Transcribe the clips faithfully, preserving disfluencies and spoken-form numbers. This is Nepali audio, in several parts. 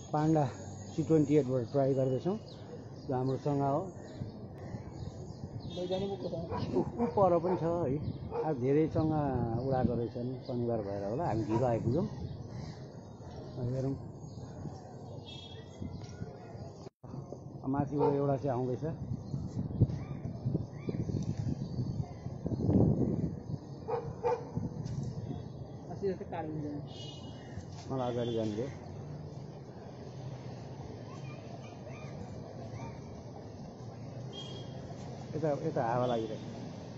पान्डा सी ट्वेन्टी एटबाट ट्राई गर्दैछौँ। यो हाम्रो सँगा हो, ऊ पर पनि छ है। अब धेरै सँगा उडाएको रहेछन्, शनिबार भएर होला हामी ढिलो आइपुग्यौँ। हेरौँ माथिबाट एउटा चाहिँ आउँदैछ। मलाई अगाडि जानु यता यता हावा लागिरहेको।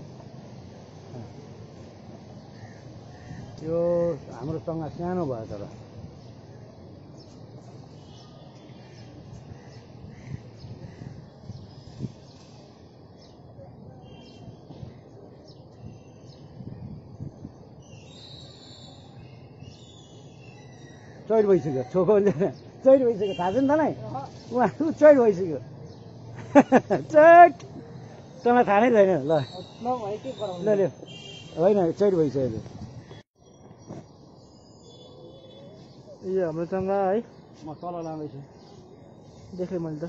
यो हाम्रो सँगा सानो भयो तर चैड भइसक्यो। छोकोले चैड भइसक्यो, थाहा छैन तँलाई? उहाँ चैड भइसक्यो। चैड तँलाई थाहा नै छैन। ल ल ल होइन चैड भइसक्यो। यो हाम्रो सँगा है, म तल लाँदैछु। देखेँ मैले त।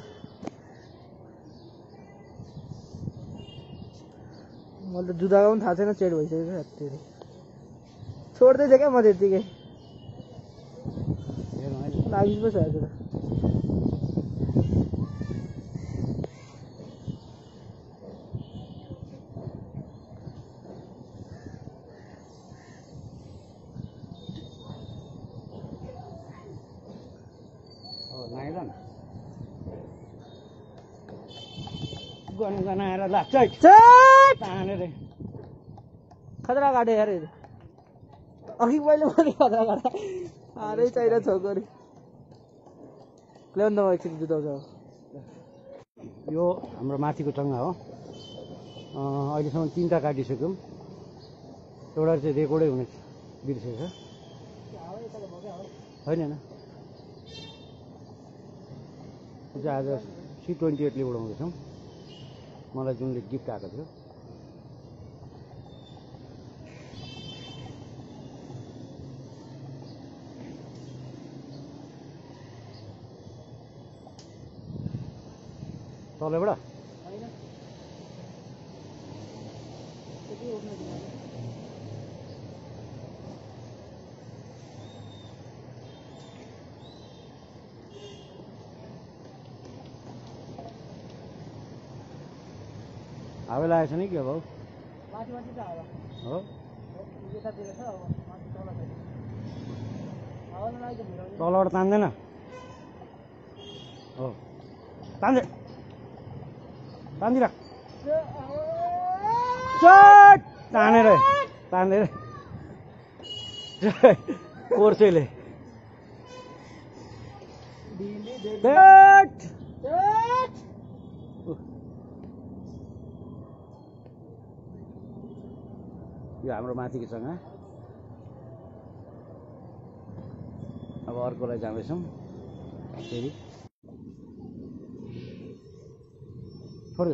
मैले त जुदाको पनि थाहा छैन चेड भइसक्यो। त्यो छोड्दै थिएँ क्या म त्यत्तिकै लागि पो छ। हजुर गन गनाएर ल चैट तानेर खतरा काट्यो यार। अघि पहिले पनि खतरा काट्यो। हारै चाहिरहेको छोकरी ल्याउनु त म एकछिन जुताउँछ। यो हाम्रो माथिको सँगा हो। अहिलेसम्म तिनवटा काटिसक्यौँ। एउटा चाहिँ रेकर्डै हुने बिर्सेछ होइन होइन। चाहिँ आज सी ट्वेन्टी एटले उडाउँदैछौँ। मलाई जुनले गिफ्ट आएको थियो। तलबाट हावा लागेको छ नि के भाउ? माथि माथि त हावा हो यतातिर छ। अब माथि तल छैन। हावा नलागेको भिराउने तलबाट तान्दैन हो। तान्दै तान्दिराख। चट तानेर तानेर कोर्सेले यो हाम्रो माथिको सँगा। अब अर्कोलाई जाँदैछौँ फेरि। छोड्दै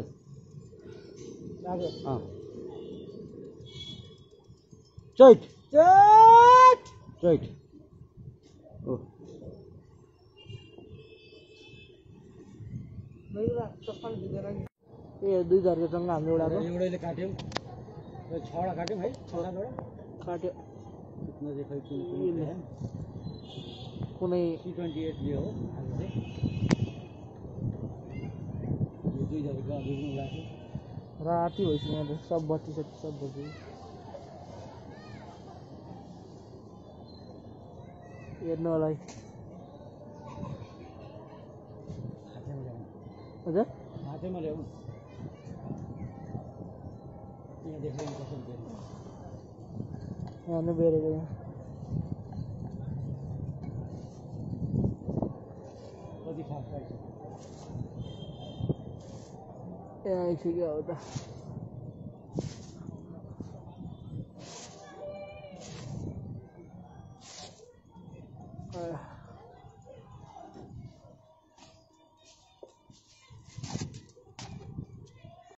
अँ चैट चट चैट ओ ए दुई घरको सँगा हाम्रो एउटाको एउटैले काट्यौँ। छवटा काट्यौँ है। छवटाबाट काट्यो। खै कुनै सी ट्वेन्टी एट लियो हो। यो दुईजना उडाएको राति भइसक्यो। सब बत्ती सत्ती सब बत्ती हेर्नु होला है। हजुर हातैमा ल्याउनु यहाँ देख्दैन कसरी देख्नु। यहाँ बेरेको कति फास्ट आइसक्यो। यहाँ आइसक्यो अब त।